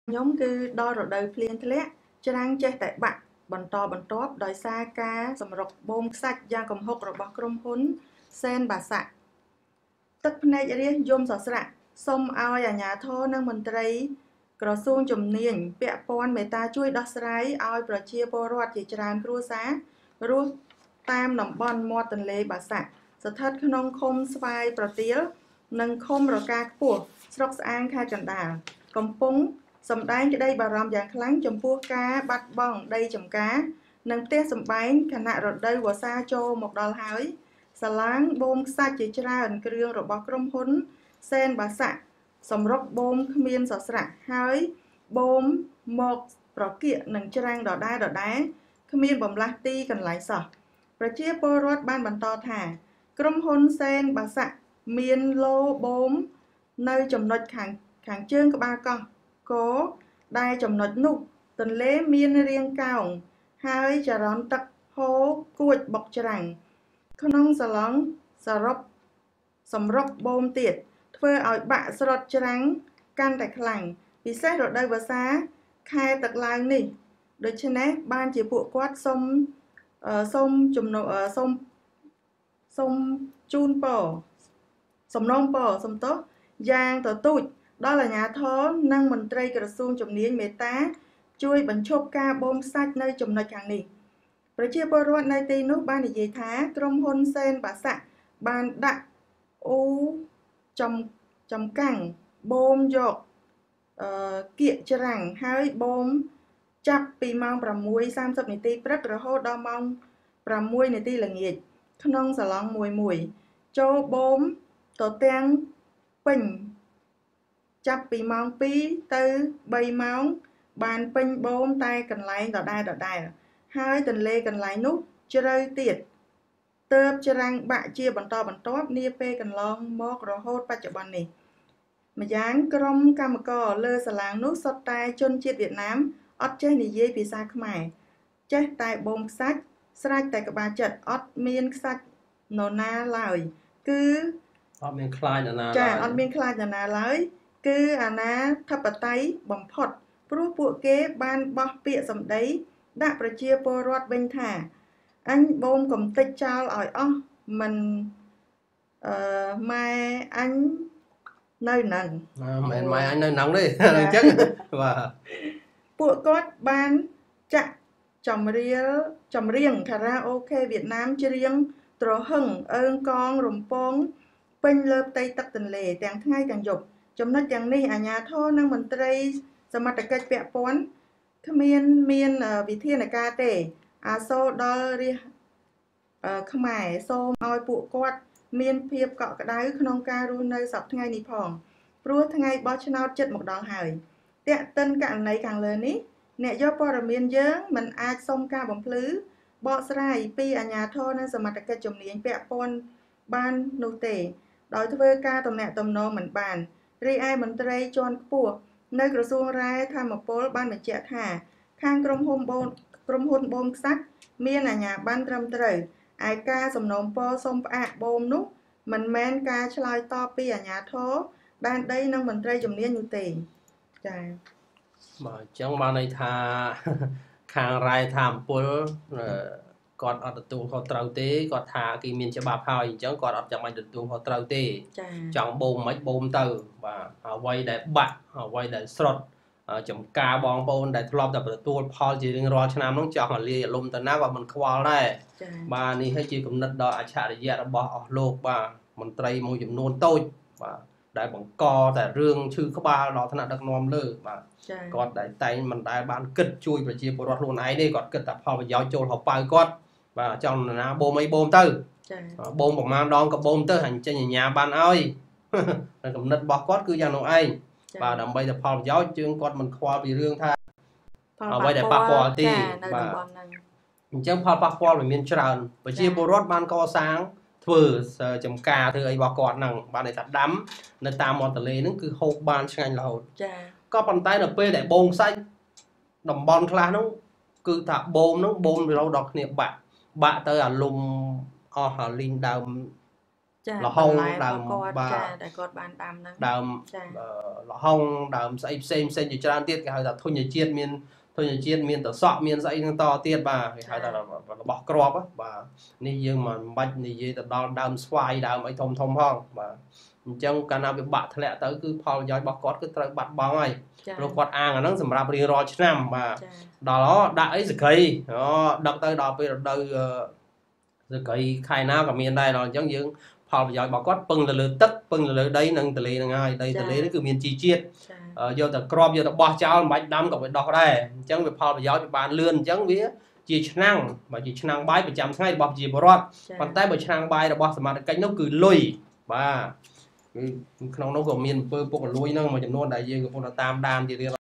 nhóm cứ đo rồi đời phliền thế lẽ trangចេះតែបាក់បន្តបន្ទាប់ដោយសារការសម្រុកបូមខ្សាច់យ៉ាងគំហុករបស់ក្រុមហ៊ុនសេនបាសាក់ទឹកភ្នែករាជយមសស្រាក់សូមឲ្យអាជ្ញាធរនិងមន្ត្រីក្រសួងជំនាញពាក់ព័ន្ធមេត្តាជួយដោះស្រាយឲ្យប្រជាពលរដ្ឋជាច្រើនគ្រួសាររស់តាមតំបន់មាត់ទន្លេបាសាក់ស្ថិតក្នុងឃុំស្វាយប្រទាលនិងឃុំរកាខ្ពស់ស្រុកស្អាងខេត្តកណ្ដាលកំពុងសម្ដែងក្តីបារម្ភយ៉ាងខ្លាំងចំពោះការបាត់បង់ដីចម្ការនិងផ្ទះសម្បែងខណៈរដូវវស្សាចូលមកដល់ហើយសាឡាងបូមខ្សាច់ជាច្រើនគ្រឿងរបស់ក្រុមហ៊ុនសេនបាសាក់សម្រុកបូមគ្មានសស្រាក់ហើយបូមមកប្រគៀកនឹងច្រាំងដដែលគ្មានបំលាស់ទីកន្លែងសោះប្រជាពលរដ្ឋបានបន្តថាក្រុមហ៊ុនសេនបាសាក់មានឡូបូមនៅចំណុចខាងជើងក្បាលកោះគោដែលចំណុចនោះទន្លេមានរាងកោងហើយចរន្តទឹកហូរគួចបុកច្រាំងក្នុងសឡងសរុបសម្រុកបូមទៀតធ្វើឲ្យបាក់ស្រុតច្រាំងកាន់តែខ្លាំងពិសេសរដូវវស្សាខែទឹកឡើងនេះដូច្នេះបានជាពួកគាត់សូមជូនពរសំណូមពរសំទោសយ៉ាងទទូចដល់អាជ្ញាធរនិងមន្ត្រីក្រសួងជំនាញមេត្តាជួយបញ្ឈប់ការបូមខ្សាច់នៅចំណុចខាងនេះប្រជាពលរដ្ឋនៅទីនោះបាននិយាយថាក្រុមហ៊ុនសេនបាសាក់បានដាក់អូចំកាំងបូមយកគៀកច្រាំងហើយបូមចាប់ពីម៉ោង 6:30 នាទីព្រឹករហូតដល់ម៉ោង 6 នាទីល្ងាចក្នុងសាឡង់មួយចូលបូមទទាំងពេញចាប់ពីម៉ោង 2 ទៅ 3 ម៉ោងបានពេញបូមតែកន្លែងដដែលហើយទន្លេកន្លែងនោះជ្រៅទៀតទើបច្រាំងបាក់ជាបន្តបន្ទាប់នាពេលកន្លងមករហូតបច្ចុប្បន្ននេះម្យ៉ាងក្រុមកម្មករលើសាឡាងនោះសុទ្ធតែជនជាតិវៀតណាមអត់ចេះនិយាយភាសាខ្មែរចេះតែបូមខ្សាច់ស្រេចតែក្បាលចិត្តអត់មានខ្សាច់នរណាឡើយគឺអត់មានខ្លាចនរណាឡើយចាអត់មានខ្លាចនរណាឡើយគឺអាណាធិបតេយ្យបំផុតព្រោះពួកគេបានបោះពាក្យសម្ដីដាក់ប្រជាពលរដ្ឋវិញថាអញបូមកំទេចចោលឲ្យអស់មិនម៉ែអញនៅនឹងមិនម៉ែអញនៅនឹងទេអញ្ចឹងបាទពួកគាត់បានចាក់ចម្រៀងខារ៉ាអូខេវៀតណាមច្រៀងទ្រហឹងអើងកងរំពងពេញលើផ្ទៃទឹកទន្លេទាំងថ្ងៃទាំងយប់ចំណុចទាំងនេះអាជ្ញាធរនិងមន្ត្រីសមត្ថកិច្ចពាក់ព័ន្ធគ្មានវិធានការទេអាសូរដល់រាជខ្មែរសូមឲ្យពួកគាត់មានភាពកក់ក្ដៅក្នុងការរស់នៅសប្តាហ៍ថ្ងៃនេះផងព្រោះថ្ងៃបោះឆ្នោតជិតមកដល់ហើយតាក់ទិនករណីខាងលើនេះអ្នកយកព័ត៌មានយើងមិនអាចសុំការបំភ្លឺបកស្រាយពីអាជ្ញាធរនិងសមត្ថកិច្ចជំនាញពាក់ព័ន្ធបាននោះទេដោយធ្វើការទំនាក់ទំនងមិនបានរីឯមន្ត្រីជាន់ខ្ពស់នៅក្រសួងរ៉ែធម្មពលបានបញ្ជាក់ថាខាងក្រុមហ៊ុនបូមខ្សាច់មានអាជ្ញាប័ណ្ណត្រឹមត្រូវឯការសំណូមពរសុំផ្អាកបូមនោះមិនមែនការឆ្លើយតបពីអាជ្ញាធរដែនដីនិងមន្ត្រីជំនាញនោះទេចា៎បាទអញ្ចឹងបានន័យថាខាងរ៉ែធម្មពលគាត់អត់ទទួលខុសត្រូវទេគាត់ថាគេមានច្បាប់ហើយអញ្ចឹងគាត់អត់ចាំបាច់ទទួលខុសត្រូវទេចង់បូមមិនបូមទៅបាទអ្វីដែលបាក់អ្វីដែលស្រុតចំការបងប្អូនដែលធ្លាប់តែទទួលផលជារៀងរាល់ឆ្នាំនោះចង់ឲ្យលាយអារម្មណ៍ទៅណាក៏មិនខ្វល់ដែរបាទនេះហើយជាគំនិតដ៏អច្ឆរិយៈរបស់អស់លោកបាទមន្ត្រីមួយចំនួនតូចបាទដែលបង្កតែរឿងឈឺក្បាលដល់ថ្នាក់ដឹកនាំលើបាទគាត់តែងមិនដែលបានគិតជួយប្រជាពលរដ្ឋខ្លួនឯងទេគាត់គិតតែផលប្រយោជន៍ចូលហៅប៉ៅគាត់បាទចង់ណាបូមអីបូមទៅបូមប្រមាណដងក៏បូមទៅអញ្ចឹងអាញាបានឲ្យតែគំនិតរបស់គាត់គឺយ៉ាងនោះឯងបាទដើម្បីតែផលប្រយោជន៍ជើងគាត់មិនខ្វល់ពីរឿងថាអ្វីដែលប៉ះពាល់ទេបាទអញ្ចឹងផលប៉ះពាល់វាមានច្រើនប្រជាពលរដ្ឋបានកសាងធ្វើចំការធ្វើអីរបស់គាត់ហ្នឹងបានន័យថាដាំនៅតាមមាត់ទន្លេហ្នឹងគឺហូបបានឆ្ងាញ់រហូតចាក៏ប៉ុន្តែដល់ពេលដែលបូមខ្សាច់តំបន់ខ្លះហ្នឹងគឺថាបូមហ្នឹងបូមរហូតដល់គ្នាបាក់ទៅអាលុំអស់អាលីងដើម là hông đàm bà đại cột bàn đàm nâng đàm là hông đàm xây xem như tràn tiết cái hay là thôi nhà chiết miền tờ sọ miền dãy to tiết bà cái hay là bỏ crop á bà ní dương mà bạch ní gì tờ đàm xoay đàm ấy thông phong bà chẳng cả nào bị bạ thẻ tới cứ phao giỏi bọc cốt cứ tới bạt bóng này rồi quạt ang nó sầm rạp đi rồi chứ nằm mà đó đã ấy cây đó đợt tới đó bây giờ đây cây khai nào cả miền đây rồi chẳng những phao giỏi bọc cốt pưng là lưỡi tất pưng là lưỡi đây nâng từ lì ngay đây từ lì nó cứ miền chi chiết vô từ crop vô từ bò cháo bạch đâm còn phải đọc đây chẳng việc phao giỏi bàn lươn chẳng vía chỉ năng mà chỉ năng bay phải chạm ngay bọc gì bỏ rót còn tay bởi năng bay là bọc mà cánh nó cứ lùi và ក្នុងនោះក៏មានពើពុកលួយហ្នឹងមួយចំនួនដែលយើងកំពុងតែតាមដានជារៀង